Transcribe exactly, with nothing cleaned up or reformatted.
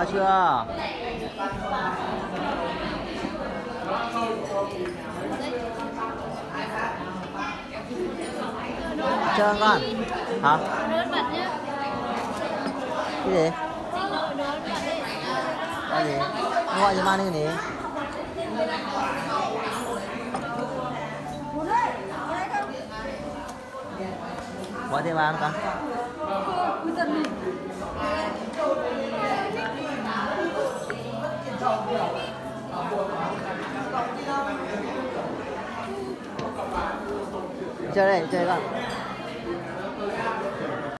chưa? Chơi không con? Hả? Cái gì? Cái gì? Nó gọi cho mang đi cái gì? Gọi thêm ăn con. Chơi đây, chơi con.